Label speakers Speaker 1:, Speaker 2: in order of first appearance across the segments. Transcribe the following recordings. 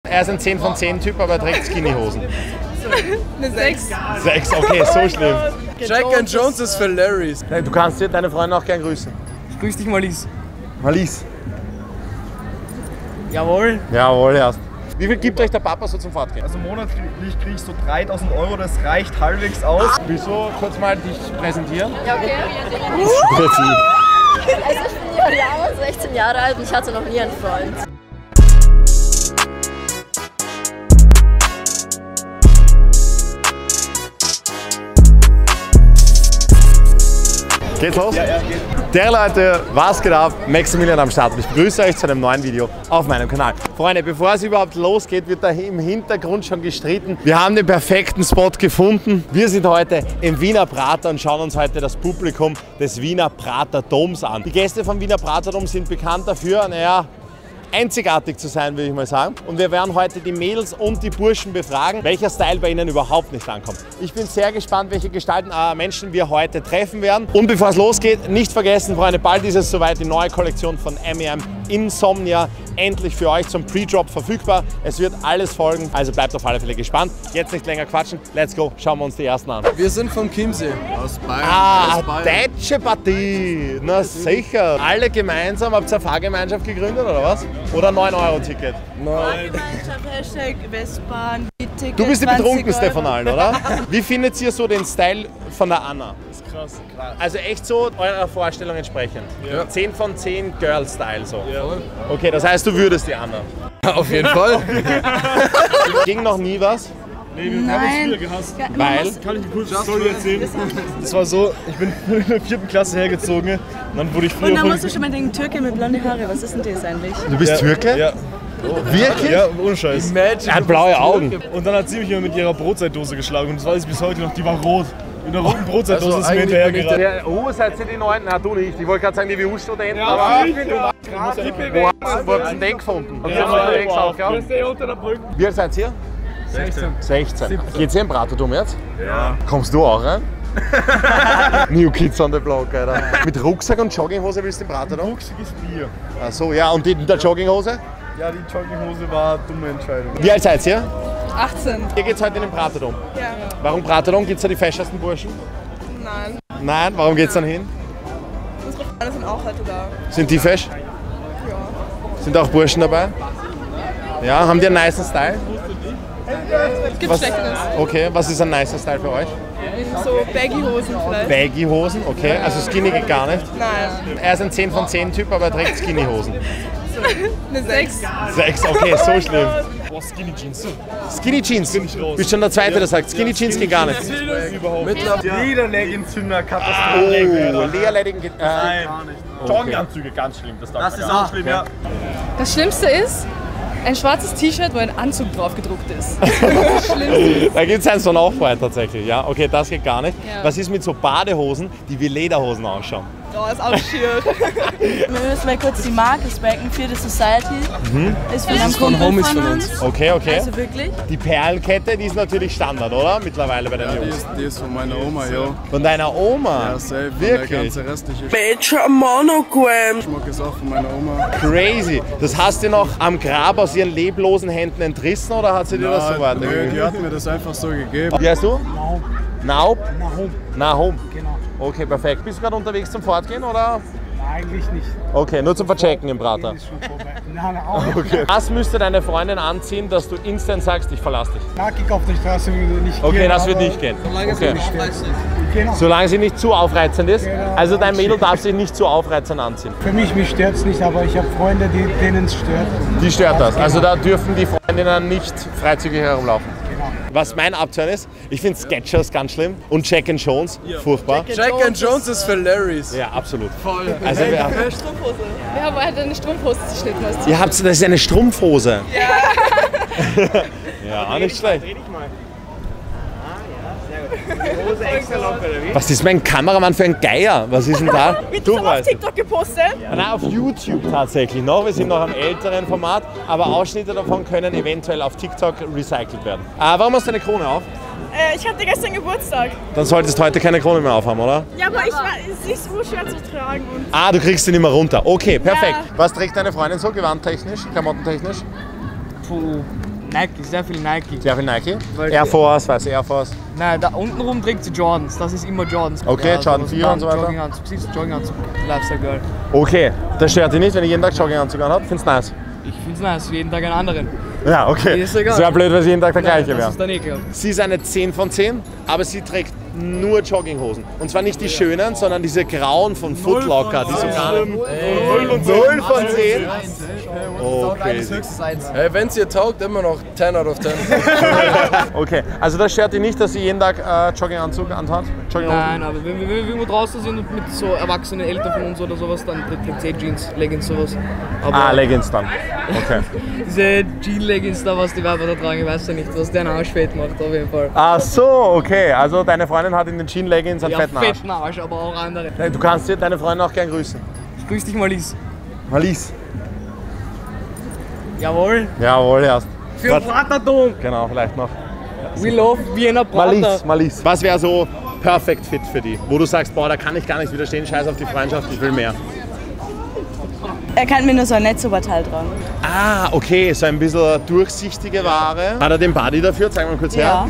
Speaker 1: Er ist ein 10 von 10 Typ, aber er trägt Skinny-Hosen.
Speaker 2: Eine 6.
Speaker 1: 6, okay, so schlimm.
Speaker 3: Jack and Jones ist für Larrys.
Speaker 1: Du kannst dir deine Freunde auch gern grüßen.
Speaker 3: Ich grüße dich, Marlies.
Speaker 1: Marlies.
Speaker 3: Jawohl.
Speaker 1: Jawohl, erst. Wie viel gibt euch der Papa so zum Fortgehen?
Speaker 4: Also monatlich kriege ich so 3.000 €, das reicht halbwegs aus.
Speaker 1: Willst du kurz mal dich präsentieren?
Speaker 2: Ja, okay. Also ich bin Juliane, 16 Jahre alt und ich hatte noch nie einen Freund.
Speaker 1: Geht's los? Ja, geht. Der Leute, was geht ab? Maximilian am Start. Ich begrüße euch zu einem neuen Video auf meinem Kanal. Freunde, bevor es überhaupt losgeht, wird da im Hintergrund schon gestritten. Wir haben den perfekten Spot gefunden. Wir sind heute im Wiener Prater und schauen uns heute das Publikum des Wiener Prater Doms an. Die Gäste vom Wiener Prater Dom sind bekannt dafür, naja, einzigartig zu sein, würde ich mal sagen. Und wir werden heute die Mädels und die Burschen befragen, welcher Style bei ihnen überhaupt nicht ankommt. Ich bin sehr gespannt, welche Gestalten Menschen wir heute treffen werden. Und bevor es losgeht, nicht vergessen, Freunde, bald ist es soweit, die neue Kollektion von M&M Insomnia endlich für euch zum Pre-Drop verfügbar. Es wird alles folgen, also bleibt auf alle Fälle gespannt. Jetzt nicht länger quatschen, let's go, schauen wir uns die ersten an.
Speaker 3: Wir sind vom Chiemsee. Aus Bayern.
Speaker 1: Ah, deutsche Partie, na sicher. Alle gemeinsam, habt ihr eine Fahrgemeinschaft gegründet oder was? Oder 9-Euro-Ticket?
Speaker 5: Nein. Hashtag Westbahn, Ticket.
Speaker 1: Du bist die betrunkenste von allen, oder? Wie findet ihr so den Style von der Anna?
Speaker 4: Das ist krass.
Speaker 1: Also echt so eurer Vorstellung entsprechend?
Speaker 4: Ja.
Speaker 1: 10 von 10 Girl-Style so?
Speaker 4: Ja.
Speaker 1: Okay, das heißt, du würdest die Anna?
Speaker 3: Auf jeden Fall.
Speaker 1: Ging noch nie was?
Speaker 4: Nee, wir haben uns früher gehasst.
Speaker 1: Weil?
Speaker 4: Kann ich eine kurze Story erzählen? Das war so, ich bin in der 4. Klasse hergezogen und dann wurde ich früher...
Speaker 5: Und dann musst du schon mal denken, Türke mit blonden Haare, was ist denn das eigentlich?
Speaker 1: Du bist Türke?
Speaker 4: Ja.
Speaker 1: Wirklich?
Speaker 4: Ja, ohne Scheiß.
Speaker 1: Er hat blaue Augen.
Speaker 4: Und dann hat sie mich immer mit ihrer Brotzeitdose geschlagen und das weiß ich bis heute noch, die war rot. In der roten Brotzeitdose ist mir hinterher gerannt.
Speaker 1: Oh, seid ihr die Neuen? Na, du nicht. Ich wollte gerade sagen, die WU-Studenten. Ja, aber wo habt ihr den gefunden? Und wie alt seid ihr? 16. Geht's ihr im Praterdom jetzt?
Speaker 4: Ja.
Speaker 1: Kommst du auch rein? New Kids on the Block, Alter. Mit Rucksack und Jogginghose willst du im Praterdom?
Speaker 4: Rucksackes Bier.
Speaker 1: Ach so, ja. Und der Jogginghose?
Speaker 4: Ja, die Jogginghose war eine dumme Entscheidung.
Speaker 1: Wie alt seid ihr?
Speaker 5: 18.
Speaker 1: Ihr geht's heute in den Praterdom.
Speaker 5: Ja.
Speaker 1: Warum Praterdom? Gibt's da die feschesten Burschen?
Speaker 5: Nein.
Speaker 1: Nein? Warum geht's dann hin?
Speaker 5: Unsere Freunde sind auch heute da.
Speaker 1: Sind die fesch?
Speaker 5: Ja.
Speaker 1: Sind auch Burschen dabei? Ja, haben die einen nicen Style?
Speaker 5: Es gibt Schlechteres.
Speaker 1: Okay, was ist ein nicer Style für euch?
Speaker 5: So Baggy-Hosen vielleicht.
Speaker 1: Baggy-Hosen, okay, also Skinny geht gar nicht.
Speaker 5: Nein.
Speaker 1: Er ist ein 10 von 10 Typ, aber er trägt Skinny-Hosen.
Speaker 5: Eine 6.
Speaker 1: 6, okay, so schlimm.
Speaker 4: Boah, Skinny Jeans.
Speaker 1: Skinny Jeans,
Speaker 4: Bin ich raus.
Speaker 1: bist schon der Zweite, der sagt, Skinny Jeans geht gar nicht.
Speaker 4: Überhaupt nicht.
Speaker 3: Mittlerweile.
Speaker 4: Lederleggingzünder,
Speaker 1: Oh,
Speaker 4: Katastrophe.
Speaker 1: Lederlegging geht
Speaker 4: Nein, gar nicht. Jogginganzüge, ganz schlimm. Das ist auch schlimm, ja.
Speaker 6: Das Schlimmste ist ein schwarzes T-Shirt, wo ein Anzug drauf gedruckt ist. Das Schlimmste.
Speaker 1: Da gibt es eins von Aufbau tatsächlich, ja, okay, das geht gar nicht.
Speaker 6: Ja.
Speaker 1: Was ist mit so Badehosen, die wie Lederhosen ausschauen?
Speaker 5: Oh, ist auch schier.
Speaker 7: Wir müssen mal kurz die Marke specken für die Society. Ist von einem
Speaker 3: von
Speaker 7: Kumpel
Speaker 3: Homies
Speaker 7: von
Speaker 3: von
Speaker 7: uns.
Speaker 1: Okay, okay.
Speaker 7: Also wirklich.
Speaker 1: Die Perlenkette, die ist natürlich Standard, oder? Mittlerweile bei den Jungs.
Speaker 3: Die ist von meiner Oma, jo.
Speaker 1: Von deiner Oma?
Speaker 3: Ja, safe. Und
Speaker 1: Wirklich?
Speaker 3: der ganze restliche
Speaker 7: Major Monogram.
Speaker 3: Schmuck ist auch von meiner Oma.
Speaker 1: Crazy. Das hast du noch am Grab aus ihren leblosen Händen entrissen oder hat sie dir das so
Speaker 3: Nö,
Speaker 1: weitergegeben?
Speaker 3: die hat mir das einfach so gegeben.
Speaker 1: Wie heißt du? Naub.
Speaker 8: Nahum.
Speaker 1: Nahum.
Speaker 8: Genau.
Speaker 1: Okay, perfekt. Bist du gerade unterwegs zum Fortgehen oder?
Speaker 8: Eigentlich nicht.
Speaker 1: Okay, nur zum Verchecken im Prater.
Speaker 8: Ist schon vorbei. Nein, auch nicht.
Speaker 1: Okay. Was müsste deine Freundin anziehen, dass du instant sagst, ich verlasse dich?
Speaker 8: Nackig auf der Straße würde nicht
Speaker 1: Okay,
Speaker 8: gehen.
Speaker 1: das wird
Speaker 8: aber-
Speaker 1: nicht gehen. Okay.
Speaker 8: Genau.
Speaker 1: Solange sie nicht zu aufreizend ist.
Speaker 8: Genau.
Speaker 1: Also dein Mädel darf sich nicht zu aufreizend anziehen.
Speaker 8: Für mich stört es nicht, aber ich habe Freunde, denen es stört.
Speaker 1: Die stört das. Also da dürfen die Freundinnen nicht freizügig herumlaufen.
Speaker 8: Genau.
Speaker 1: Was mein Abzeichen ist, ich finde Skechers ganz schlimm und Jack and Jones furchtbar.
Speaker 3: Jack and Jones ist für Larrys.
Speaker 1: Ja, absolut. Voll. Also wir haben,
Speaker 6: Wir haben halt eine Strumpfhose geschnitten. Als
Speaker 1: ihr habt, das ist eine Strumpfhose. Ja. Ja, nicht schlecht. Was ist mein Kameramann für ein Geier? Was ist denn da? Du
Speaker 5: Auf
Speaker 1: weißt.
Speaker 5: TikTok gepostet.
Speaker 1: Nein, auf YouTube tatsächlich noch. Wir sind noch am älteren Format, aber Ausschnitte davon können eventuell auf TikTok recycelt werden. Warum hast du eine Krone auf?
Speaker 5: Ich hatte gestern Geburtstag.
Speaker 1: Dann solltest du heute keine Krone mehr aufhaben, oder?
Speaker 5: Ja, aber es ist so schwer zu tragen. Und
Speaker 1: Ah, du kriegst sie nicht mehr runter. Okay, perfekt.
Speaker 5: Ja.
Speaker 1: Was trägt deine Freundin so, gewandtechnisch, klamottentechnisch?
Speaker 9: Puh, Nike, sehr viel Nike.
Speaker 1: Sehr viel Nike?
Speaker 9: Weil
Speaker 1: Air Force, weiß Air Force.
Speaker 9: Nein, da unten rum trägt sie Jordans, das ist immer Jordans.
Speaker 1: Okay, Jordan 4 und so weiter.
Speaker 9: Jogginganzug, siehst du, Jogginganzug, Lifestyle Girl.
Speaker 1: Okay, das stört dich nicht, wenn ich jeden Tag Jogginganzug anhabe? Findest du nice?
Speaker 9: Ich find's nice, jeden Tag einen anderen.
Speaker 1: Ja, okay.
Speaker 9: Ist egal.
Speaker 1: Das wäre blöd, wenn es jeden Tag der
Speaker 9: Nein,
Speaker 1: gleiche
Speaker 9: das
Speaker 1: wäre.
Speaker 9: ist dann ekelhaft.
Speaker 1: Sie ist eine 10 von 10, aber sie trägt nur Jogginghosen. Und zwar nicht die schönen, sondern diese grauen von Foot Locker, die so gar nicht... 0 von 10? Okay.
Speaker 3: Hey, wenn's ihr taugt, immer noch 10 out of 10.
Speaker 1: Okay, also das stört dich nicht, dass sie jeden Tag Jogginganzug anhat?
Speaker 9: Nein, aber wenn wir irgendwo draußen sind und mit so erwachsenen Eltern von uns oder sowas, dann trägt sie Jeans, Leggings, sowas. Aber
Speaker 1: Leggings dann. Okay.
Speaker 9: diese Jean-Leggings da, was die Weiber da tragen, ich weiß ja nicht, was der Arsch fett macht, auf jeden Fall.
Speaker 1: Ach so, okay. Also deine Freundin hat in den Jean-Leggings einen
Speaker 9: Ja,
Speaker 1: fetten Arsch.
Speaker 9: fetten Arsch, aber auch andere.
Speaker 1: Du kannst dir deine Freundin auch gern grüßen.
Speaker 9: Ich grüß dich, Malis.
Speaker 1: Malis.
Speaker 9: Jawohl.
Speaker 1: Jawohl, erst.
Speaker 9: Für den Praterton.
Speaker 1: Genau, vielleicht noch.
Speaker 9: We love Wiener Prater.
Speaker 1: Malis. Was wäre so perfect fit für die? Wo du sagst, boah, da kann ich gar nicht widerstehen, scheiß auf die Freundschaft, ich will mehr.
Speaker 7: Er kann mir nur so ein Netzoberteil tragen.
Speaker 1: Ah, okay, so ein bisschen durchsichtige Ware. Hat er den Buddy dafür? Zeig mal kurz her.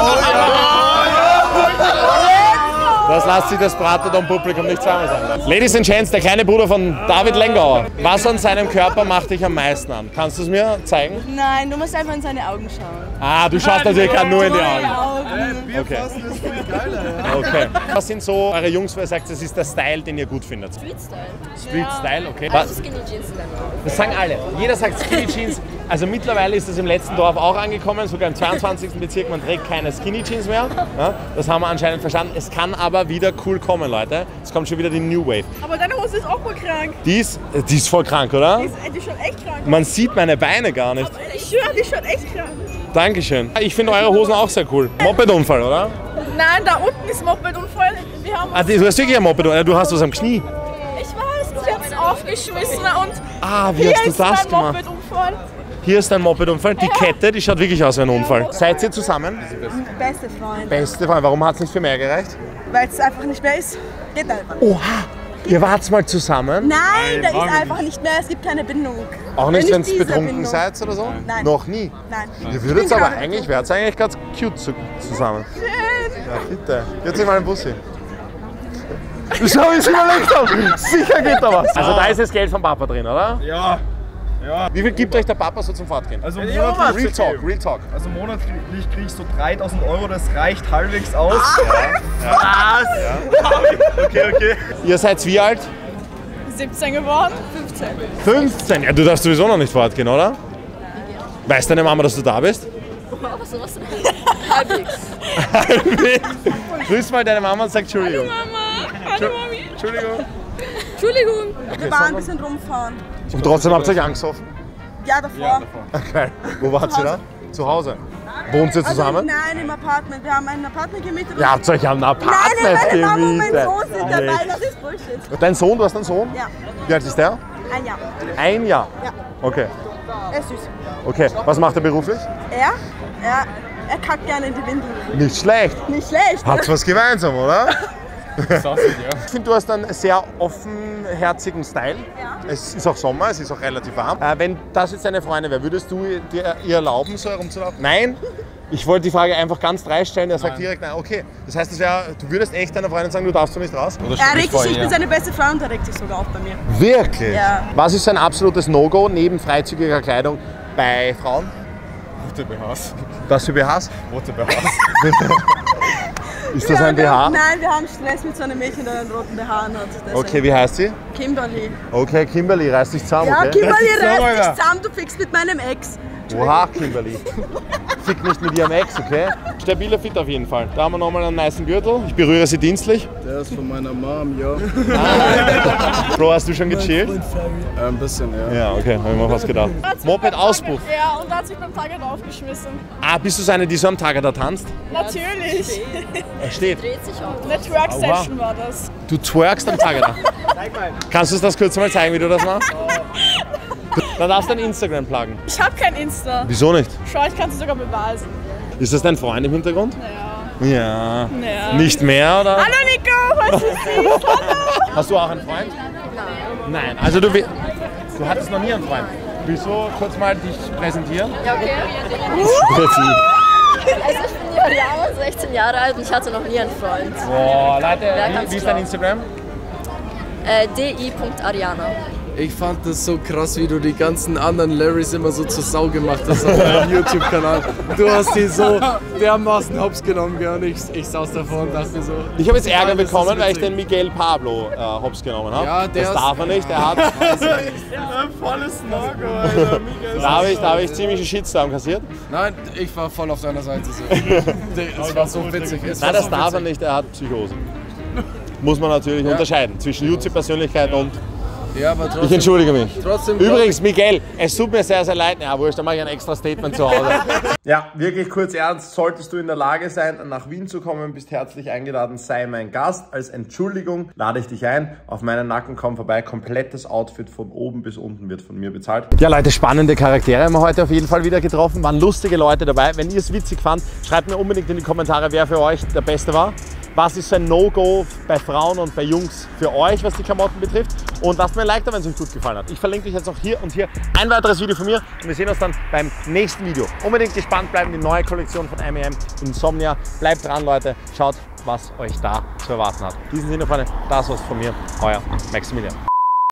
Speaker 1: Das lässt sich das Praterton-Publikum nicht zweimal sagen lassen. Ladies and Gents, der kleine Bruder von David Lengauer. Was an seinem Körper macht dich am meisten an? Kannst du es mir zeigen?
Speaker 7: Nein, du musst einfach in seine Augen schauen.
Speaker 1: Ah, du schaust natürlich gerade nur in die Augen.
Speaker 7: Augen.
Speaker 1: Okay. Okay. Was sind so eure Jungs, wo ihr sagt, das ist der Style, den ihr gut findet?
Speaker 2: Street-Style.
Speaker 1: Street-Style, okay.
Speaker 2: Also Skinny Jeans in deinen Augen.
Speaker 1: Das sagen alle. Jeder sagt Skinny Jeans. Also mittlerweile ist das im letzten Dorf auch angekommen, sogar im 22. Bezirk, man trägt keine Skinny Jeans mehr. Ja, das haben wir anscheinend verstanden. Es kann aber wieder cool kommen, Leute. Es kommt schon wieder die New Wave.
Speaker 5: Aber deine Hose ist auch voll krank.
Speaker 1: Die ist voll krank, oder?
Speaker 5: Die ist schon echt krank.
Speaker 1: Man sieht meine Beine gar nicht.
Speaker 5: Ich schwöre, die ist schon echt krank.
Speaker 1: Dankeschön. Ich finde eure Hosen auch sehr cool. Mopedunfall, oder?
Speaker 5: Nein, da unten ist Mopedunfall. Wir haben
Speaker 1: Ah, du hast wirklich ein Mopedunfall. Du hast was am Knie.
Speaker 5: Ich weiß, ich hab's aufgeschmissen und
Speaker 1: Ah, wie
Speaker 5: hier
Speaker 1: hast du
Speaker 5: ist
Speaker 1: das
Speaker 5: mein
Speaker 1: gemacht?
Speaker 5: Mopedunfall.
Speaker 1: Hier ist ein Mopedunfall. Die Kette, die schaut wirklich aus wie ein Unfall. Seid ihr zusammen?
Speaker 7: Beste Freund.
Speaker 1: Beste Freund. Warum hat es nicht für mehr gereicht?
Speaker 7: Weil es einfach nicht mehr ist. Geht einfach.
Speaker 1: Oha! Ihr wart mal zusammen?
Speaker 7: Nein, da ist einfach nicht mehr. Es gibt keine Bindung.
Speaker 1: Auch nicht, wenn ihr
Speaker 7: diese
Speaker 1: betrunken
Speaker 7: Bindung.
Speaker 1: seid oder so?
Speaker 7: Nein.
Speaker 1: Noch nie?
Speaker 7: Nein.
Speaker 1: Ihr würdet aber eigentlich, wärt eigentlich ganz cute zusammen. Ja, bitte. Jetzt mal einen Bussi. Schau, wie ich überlegt habe. Sicher geht da was. Also da ist das Geld vom Papa drin, oder?
Speaker 4: Ja. Ja.
Speaker 1: Wie viel gibt euch der Papa so zum Fortgehen?
Speaker 4: Also
Speaker 1: Real
Speaker 4: monatlich,
Speaker 1: Talk, Real Talk.
Speaker 4: also monatlich krieg ich so 3.000 €, das reicht halbwegs aus. Okay.
Speaker 1: Ihr seid wie alt?
Speaker 5: 17 geworden.
Speaker 1: 15. Ja, du darfst sowieso noch nicht fortgehen, oder? Weiß deine Mama, dass du da bist?
Speaker 2: Was sowas? Halbwegs.
Speaker 1: Grüß mal deine Mama und sag Entschuldigung.
Speaker 5: Mama, hallo Mami.
Speaker 1: Entschuldigung.
Speaker 2: Entschuldigung.
Speaker 7: Wir waren ein bisschen rumfahren.
Speaker 1: Und trotzdem habt ihr euch angesoffen?
Speaker 7: Ja, davor.
Speaker 1: Okay. Wo wart ihr da? Zu Hause. Wohnt ihr zusammen?
Speaker 7: Also, nein, im Apartment. Wir haben ein Apartment gemietet.
Speaker 1: Ihr habt euch ein Apartment
Speaker 7: Nein, meine Mama und mein
Speaker 1: gemietet.
Speaker 7: Sohn sind dabei.
Speaker 1: Nicht.
Speaker 7: Das ist Bullshit.
Speaker 1: Dein Sohn, du hast einen Sohn?
Speaker 7: Ja,
Speaker 1: Wie alt ist der?
Speaker 7: ein Jahr.
Speaker 1: Ein Jahr?
Speaker 7: Ja.
Speaker 1: Okay.
Speaker 7: Er ist süß.
Speaker 1: Okay. Was macht er beruflich?
Speaker 7: Er kackt gerne in die Windel.
Speaker 1: Nicht schlecht.
Speaker 7: Nicht schlecht.
Speaker 1: Hat's was gemeinsam, oder? Ich finde, du hast einen sehr offenherzigen Style.
Speaker 7: Ja.
Speaker 1: Es ist auch Sommer, es ist auch relativ warm. Wenn das jetzt deine Freundin wäre, würdest du ihr erlauben, so herumzulaufen? Nein? Ich wollte die Frage einfach ganz dreist stellen, er sagt direkt nein. Okay, das heißt, du würdest echt deiner Freundin sagen, du darfst so nicht raus?
Speaker 7: Er regt sich, ich bin seine beste Frau und er regt sich sogar auch bei mir.
Speaker 1: Wirklich?
Speaker 7: Ja.
Speaker 1: Was ist ein absolutes No-Go neben freizügiger Kleidung bei Frauen?
Speaker 4: Rote BHs.
Speaker 1: Was für BHs?
Speaker 4: Rote BHs.
Speaker 1: Ist das ein BH?
Speaker 7: Nein, wir haben Stress mit so einem Mädchen, der einen roten BH hat.
Speaker 1: Okay, wie heißt sie?
Speaker 7: Kimberly.
Speaker 1: Okay, Kimberly, reiß dich zusammen,
Speaker 7: Ja,
Speaker 1: okay?
Speaker 7: Kimberly
Speaker 1: Reiß dich
Speaker 7: reißt
Speaker 1: Alter.
Speaker 7: dich zusammen, du fickst mit meinem Ex.
Speaker 1: Oha, Kimberly. Fick nicht mit ihrem Ex, okay? Stabiler Fit auf jeden Fall. Da haben wir nochmal einen nicen Gürtel. Ich berühre sie dienstlich.
Speaker 3: Der ist von meiner Mom, ja.
Speaker 1: Bro, hast du schon gechillt?
Speaker 3: Ein bisschen, ja.
Speaker 1: Ja, okay, hab ich mir fast gedacht. Moped-Auspuff.
Speaker 5: Ja, und da hat sich beim Fahrrad aufgeschmissen.
Speaker 1: Ah, bist du so eine, die so am Tage da tanzt?
Speaker 5: Natürlich.
Speaker 1: Er steht.
Speaker 2: Dreht sich auch.
Speaker 5: Eine Twerk-Session war das.
Speaker 1: Du twerkst am Tage da. Kannst du uns das kurz mal zeigen, wie du das machst? Dann darfst du dein Instagram pluggen.
Speaker 5: Ich hab kein Insta.
Speaker 1: Wieso nicht?
Speaker 5: Schau, ich kann es sogar beweisen.
Speaker 1: Ist das dein Freund im Hintergrund?
Speaker 5: Ja.
Speaker 1: Ja.
Speaker 5: Ja.
Speaker 1: Nicht mehr, oder?
Speaker 5: Hallo Nico, was ist süß? Hallo.
Speaker 1: Hast du auch einen Freund? Nein. Also du hattest noch nie einen Freund? Willst du kurz mal dich präsentieren?
Speaker 2: Ja, okay. Also ich bin Ariana, 16 Jahre alt und ich hatte noch nie einen Freund.
Speaker 1: Boah, Leute, wie ist dein Instagram?
Speaker 2: di.ariana.
Speaker 3: Ich fand das so krass, wie du die ganzen anderen Larrys immer so zur Sau gemacht hast auf deinem YouTube-Kanal. Du hast die so dermaßen hops genommen, gell? Und ich saß davor und dachte so...
Speaker 1: Ich habe jetzt Ärger bekommen, weil ich den Miguel Pablo hops genommen habe.
Speaker 3: Ja,
Speaker 1: das darf er nicht, der hat...
Speaker 4: Volles No-Go, Alter.
Speaker 1: Da habe ich ziemlich einen Shitstorm kassiert.
Speaker 3: Nein, ich war voll auf deiner Seite. So. Es war so witzig.
Speaker 1: Nein, das darf er nicht, er hat Psychose. Muss man natürlich unterscheiden zwischen YouTube-Persönlichkeit und...
Speaker 3: Ja, aber trotzdem,
Speaker 1: ich entschuldige mich.
Speaker 3: Trotzdem
Speaker 1: Übrigens, Miguel, es tut mir sehr, sehr leid. Ja, wurscht, dann mache ich ein extra Statement zu Hause. Ja, wirklich kurz ernst. Solltest du in der Lage sein, nach Wien zu kommen, bist herzlich eingeladen, sei mein Gast. Als Entschuldigung lade ich dich ein. Auf meinen Nacken komm vorbei. Komplettes Outfit von oben bis unten wird von mir bezahlt. Ja, Leute, spannende Charaktere haben wir heute auf jeden Fall wieder getroffen. Waren lustige Leute dabei. Wenn ihr es witzig fand, schreibt mir unbedingt in die Kommentare, wer für euch der Beste war. Was ist ein No-Go bei Frauen und bei Jungs für euch, was die Klamotten betrifft? Und lasst mir ein Like da, wenn es euch gut gefallen hat. Ich verlinke euch jetzt auch hier und hier ein weiteres Video von mir und wir sehen uns dann beim nächsten Video. Unbedingt gespannt bleiben, die neue Kollektion von M&M Insomnia. Bleibt dran, Leute. Schaut, was euch da zu erwarten hat. In diesem Sinne, Freunde, das war's von mir. Euer Maximilian.